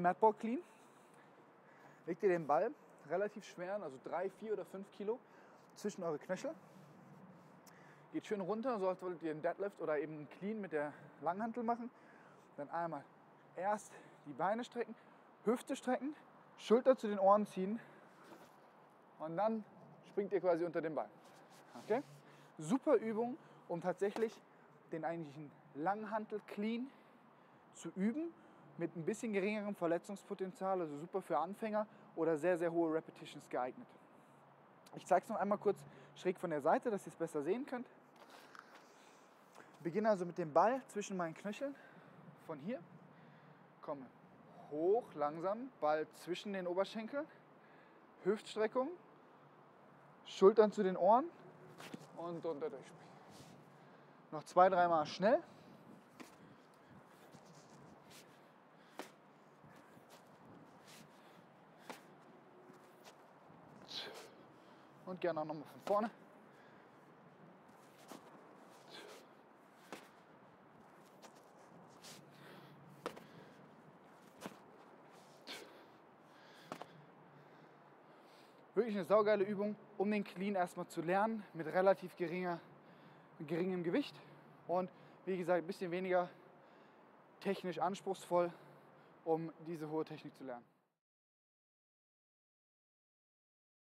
den Madball Clean. Legt ihr den Ball, relativ schweren, also 3, 4 oder 5 Kilo, zwischen eure Knöchel. Geht schön runter, so als wolltet ihr einen Deadlift oder eben einen Clean mit der Langhantel machen. Dann einmal erst die Beine strecken, Hüfte strecken, Schulter zu den Ohren ziehen und dann springt ihr quasi unter den Ball. Okay? Super Übung, um tatsächlich den eigentlichen Langhantel-Clean zu üben, mit ein bisschen geringerem Verletzungspotenzial, also super für Anfänger oder sehr, sehr hohe Repetitions geeignet. Ich zeige es noch einmal kurz schräg von der Seite, dass ihr es besser sehen könnt. Beginne also mit dem Ball zwischen meinen Knöcheln, von hier, komme hoch, langsam, Ball zwischen den Oberschenkeln, Hüftstreckung, Schultern zu den Ohren und unter durchspringen. Noch 2, 3 Mal schnell. Und gerne auch nochmal von vorne. Wirklich eine saugeile Übung, um den Clean erstmal zu lernen, mit relativ geringem Gewicht. Und wie gesagt, ein bisschen weniger technisch anspruchsvoll, um diese hohe Technik zu lernen.